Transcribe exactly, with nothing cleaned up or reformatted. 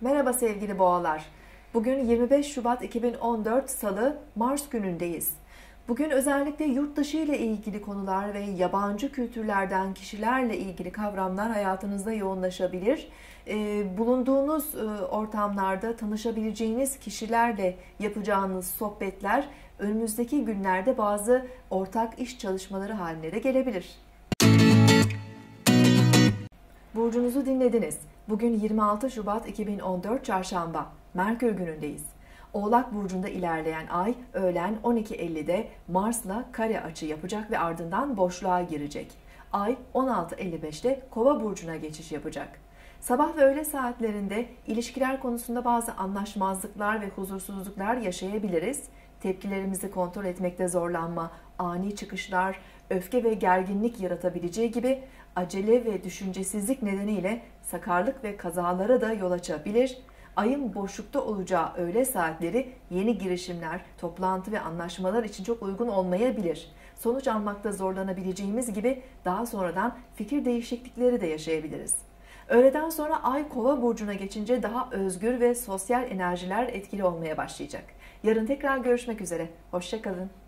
Merhaba sevgili boğalar. Bugün yirmi beş Şubat iki bin on dört Salı, Mars günündeyiz. Bugün özellikle yurt dışı ile ilgili konular ve yabancı kültürlerden kişilerle ilgili kavramlar hayatınızda yoğunlaşabilir. Bulunduğunuz ortamlarda tanışabileceğiniz kişilerle yapacağınız sohbetler önümüzdeki günlerde bazı ortak iş çalışmaları haline de gelebilir. Burcunuzu dinlediniz. Bugün yirmi altı Şubat iki bin on dört Çarşamba, Merkür günündeyiz. Oğlak burcunda ilerleyen ay öğlen on iki ellide Mars'la kare açı yapacak ve ardından boşluğa girecek. Ay on altı elli beşte Kova burcuna geçiş yapacak. Sabah ve öğle saatlerinde ilişkiler konusunda bazı anlaşmazlıklar ve huzursuzluklar yaşayabiliriz. Tepkilerimizi kontrol etmekte zorlanma, ani çıkışlar, öfke ve gerginlik yaratabileceği gibi acele ve düşüncesizlik nedeniyle sakarlık ve kazalara da yol açabilir. Ayın boşlukta olacağı öğle saatleri yeni girişimler, toplantı ve anlaşmalar için çok uygun olmayabilir. Sonuç almakta zorlanabileceğimiz gibi daha sonradan fikir değişiklikleri de yaşayabiliriz. Öğleden sonra Ay Kova burcuna geçince daha özgür ve sosyal enerjiler etkili olmaya başlayacak. Yarın tekrar görüşmek üzere. Hoşça kalın.